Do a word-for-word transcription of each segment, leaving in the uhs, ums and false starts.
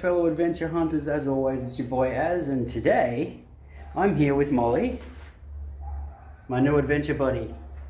fellow adventure hunters. As always, it's your boy Az, and today I'm here with Molly, my new adventure buddy.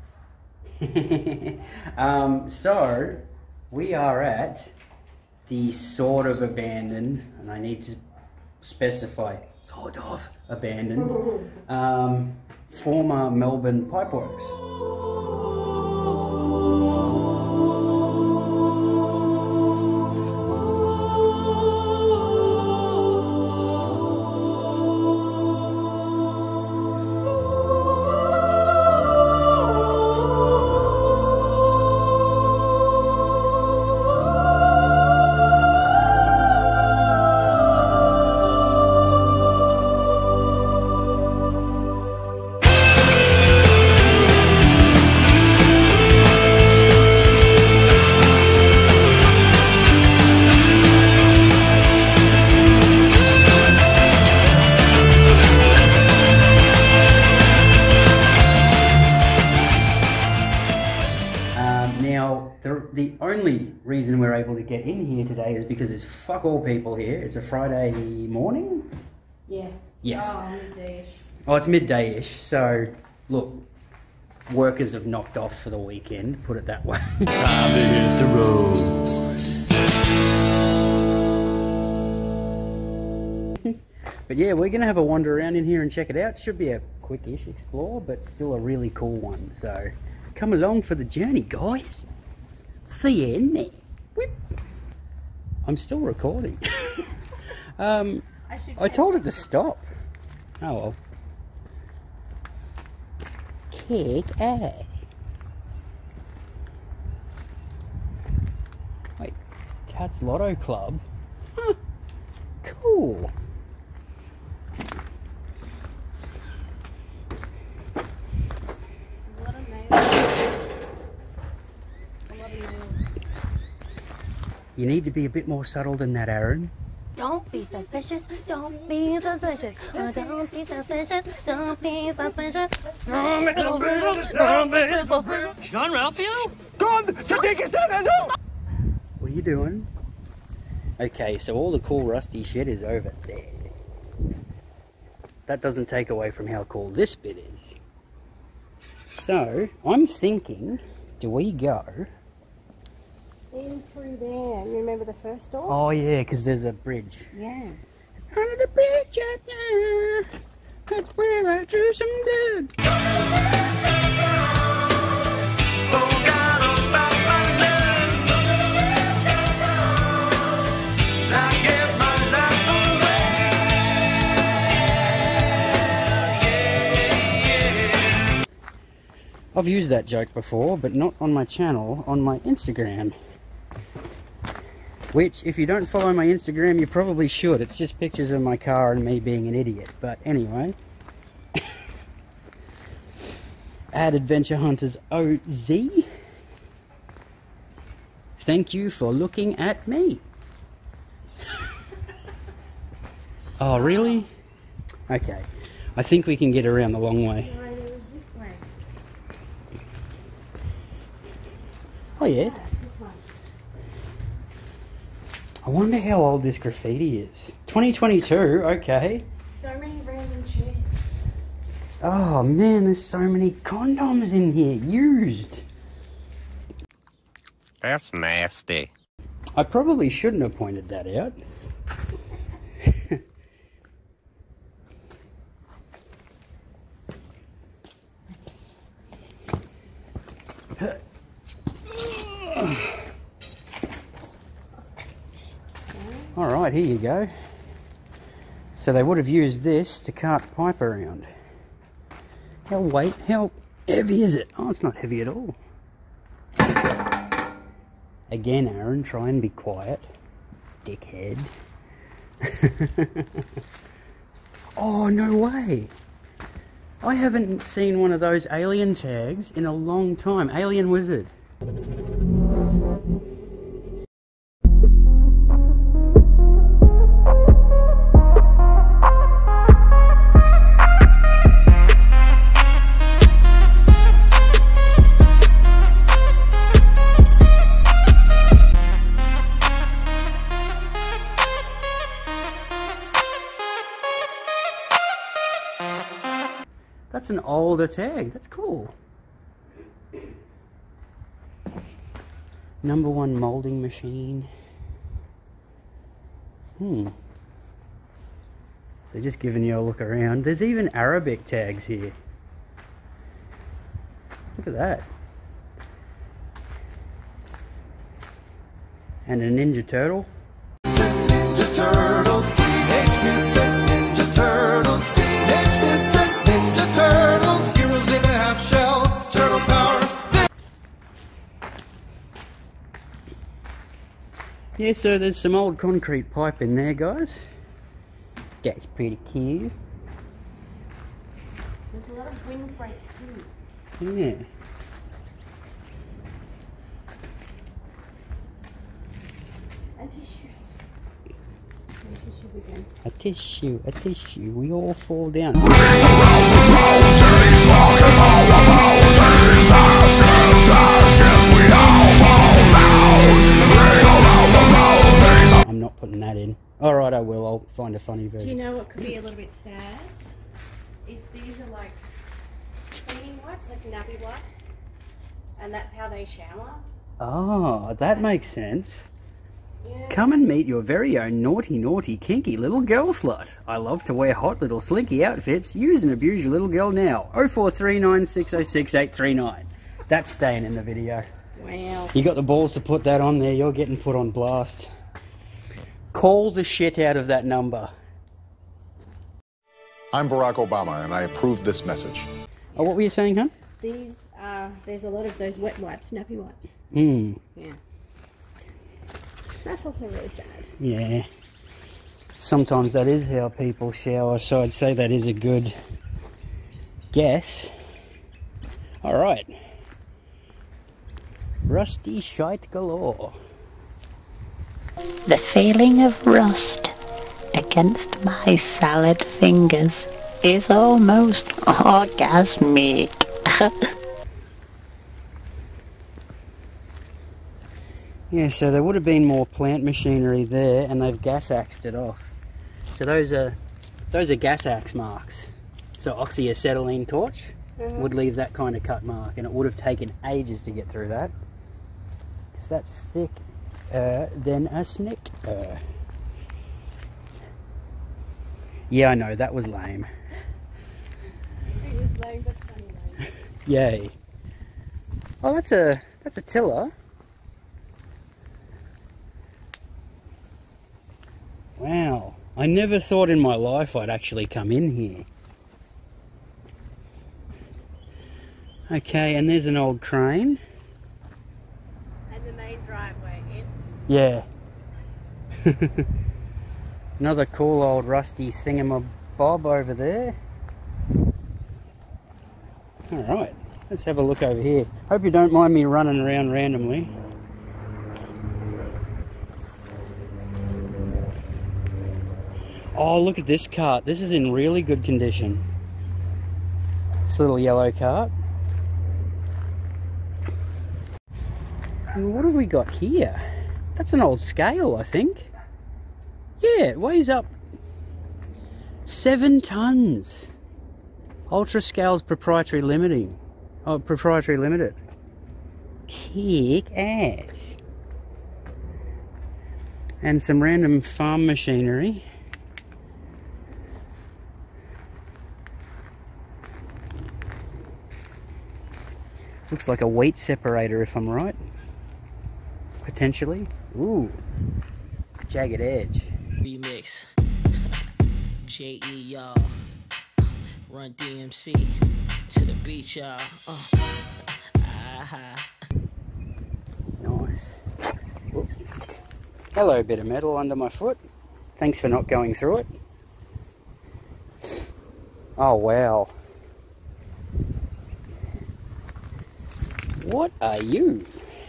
um, so, we are at the sort of abandoned, and I need to specify, sort of abandoned, um, former Melbourne Pipeworks. The, the only reason we're able to get in here today is because there's fuck all people here. It's a Friday morning? Yeah. Yes. Oh, midday-ish. Oh, it's midday-ish. So, look, workers have knocked off for the weekend, put it that way. Time to hit the road. But yeah, we're going to have a wander around in here and check it out. Should be a quick-ish explore, but still a really cool one. So, come along for the journey, guys. See you in there. Whip. I'm still recording. um, I, I told it to stop. Oh well. Kick ass. Wait, Tats Lotto Club? Huh. Cool. You need to be a bit more subtle than that, Aaron. Don't be suspicious, don't be suspicious, oh, don't be suspicious, don't be suspicious. Don't be suspicious, don't be suspicious. John Ralphio? Gone to take his son. What are you doing? Okay, so all the cool rusty shit is over there. That doesn't take away from how cool this bit is. So, I'm thinking, do we go... in through there. You remember the first door? Oh yeah, because there's a bridge. Yeah. Under the bridge up there, that's where I do some good. I've used that joke before, but not on my channel, on my Instagram. Which, if you don't follow my Instagram, you probably should. It's just pictures of my car and me being an idiot. But anyway. Add Adventure Hunters O Z. Thank you for looking at me. Oh, really? Okay. I think we can get around the long way. No, it was this way. Oh, yeah? Yeah, this one. I wonder how old this graffiti is. twenty twenty-two, okay. So many random shit. Oh man, there's so many condoms in here, used. That's nasty. I probably shouldn't have pointed that out. Alright, here you go. So they would have used this to cart pipe around. How weight, how heavy is it? Oh, it's not heavy at all. Again, Aaron, try and be quiet. Dickhead. Oh, no way. I haven't seen one of those alien tags in a long time. Alien Wizard. That's an older tag. That's cool. Number one molding machine. Hmm. So just giving you a look around. There's even Arabic tags here. Look at that. And a Ninja Turtle. Ninja Turtles, Teenage Mutant Ninja Turtles, Teenage Mutant Ninja Turtles, heroes in a half shell, turtle power. Yeah, so there's some old concrete pipe in there, guys. That's pretty cute. There's a lot of windbreak too. Yeah. And tissues. And tissues again. A tissue, a tissue. We all fall down. I'm not putting that in. Alright, I will. I'll find a funny version. Do you know what could be a little bit sad? If these are like cleaning wipes, like nappy wipes, and that's how they shower. Oh, that makes sense. Yeah. Come and meet your very own naughty, naughty, kinky little girl slut. I love to wear hot little slinky outfits. Use and abuse your little girl now. oh four three nine, six oh six, eight three nine. That's staying in the video. Wow. You got the balls to put that on there. You're getting put on blast. Call the shit out of that number. I'm Barack Obama, and I approve this message. Oh, what were you saying, hun? These are, there's a lot of those wet wipes, nappy wipes. Hmm. Yeah. That's also really sad. Yeah. Sometimes that is how people shower, so I'd say that is a good guess. Alright. Rusty shite galore. The feeling of rust against my salad fingers is almost orgasmic. Yeah, so there would have been more plant machinery there, and they've gas axed it off. So those are those are gas axe marks. So oxyacetylene torch Mm-hmm. would leave that kind of cut mark, and it would have taken ages to get through that, because that's thick uh, than a snick. Uh. Yeah, I know, that was lame. It was lame, but funny lame. Yay. Oh, that's a that's a tiller. Wow, I never thought in my life I'd actually come in here. Okay, and there's an old crane. And the main driveway in. Yeah. Another cool old rusty thingamabob over there. Alright, let's have a look over here. Hope you don't mind me running around randomly. Oh, look at this cart. This is in really good condition. This little yellow cart. And what have we got here? That's an old scale, I think. Yeah, it weighs up seven tons. Ultra Scales Proprietary Limiting. Oh, Proprietary Limited. Kick ass. And some random farm machinery. Looks like a wheat separator, if I'm right. Potentially. Ooh. Jagged edge. Remix. J E y'all. Run D M C to the beach, y'all. Uh. Ah, Nice. Whoop. Hello, bit of metal under my foot. Thanks for not going through it. Oh, wow. What are you?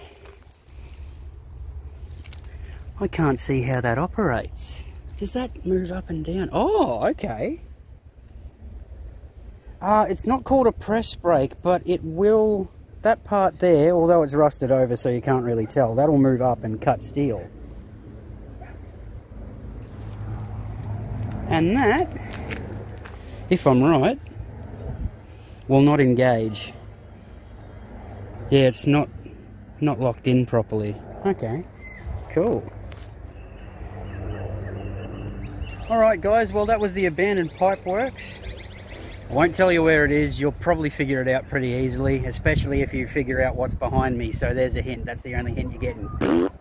I can't see how that operates. Does that move up and down? Oh, okay. Uh, it's not called a press brake, but it will... That part there, although it's rusted over so you can't really tell, that'll move up and cut steel. And that, if I'm right, will not engage. Yeah, it's not not locked in properly. Okay, cool. Alright guys, well that was the abandoned pipeworks. I won't tell you where it is, you'll probably figure it out pretty easily, especially if you figure out what's behind me, so there's a hint, that's the only hint you're getting.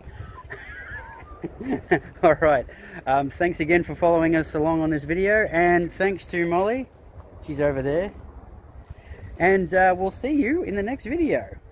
Alright, um, thanks again for following us along on this video, and thanks to Molly, she's over there, and uh, we'll see you in the next video.